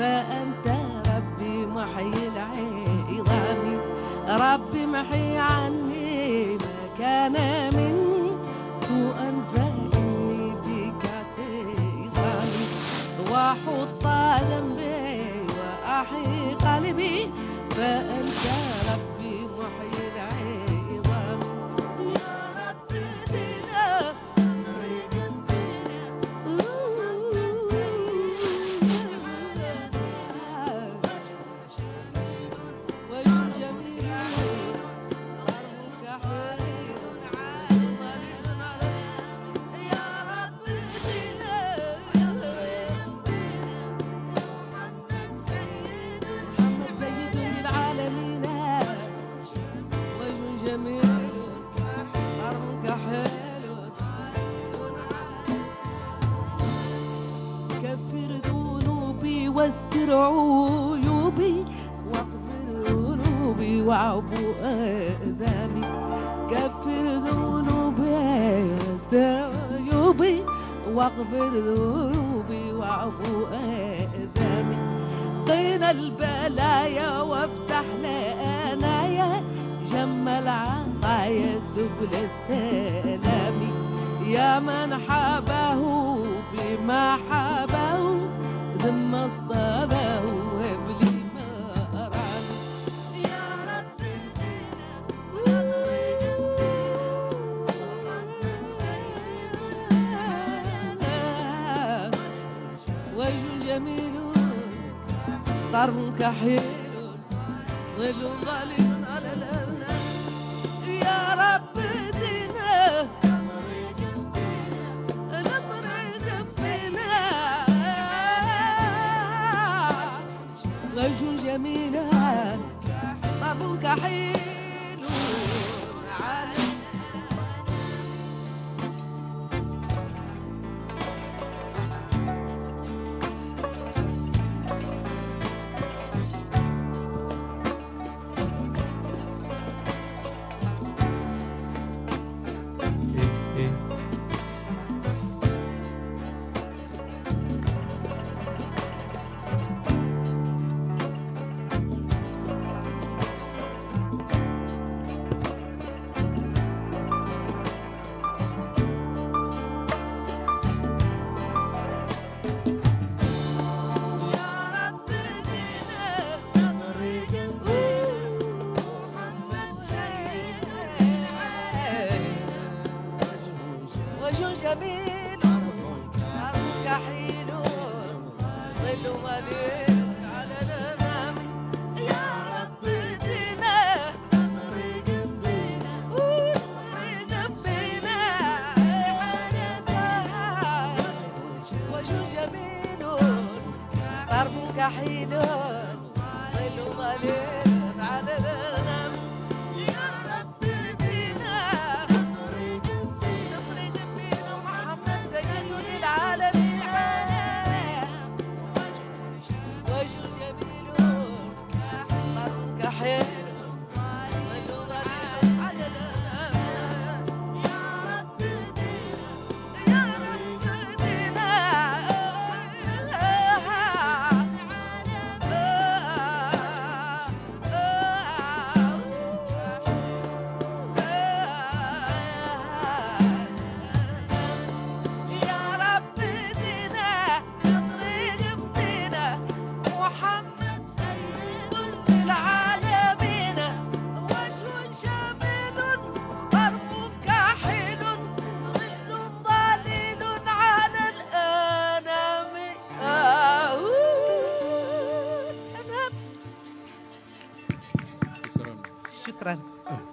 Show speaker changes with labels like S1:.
S1: فأنت ربي محيي العظام، ربي محي عني ما كان مني سوءا فإني بك اعتصامي، وأحط ذنبي وأحيي قلبي فأنت ربي محيي العظام. يا ربي دينا واستر عيوبي واغفر ذنوبي واعفو آثامي، كفر ذنوبي واستر عيوبي واغفر ذنوبي واعفو آثامي، قنا البلايا وافتح لأنايا جمل عطايا سبل السلام، يا من حبه بما حبه ثم اصطبه وابلي ما رام. يا ربي وجه جميل طرف كحيل ظل ظليل على الأرنب. يا رب دينا وجه جميلا طرف كحيل على جميل طرف كحيل ظل ظليل على الأنام. يا رب دينا طريق بينا وجه جميل طرف كحيل ظل ظليل على الأنام. يا رب دينا وجه جميل طرف كحيل ظل ظليل على الأنام. يا رب دينا يا رب دينا شكرا.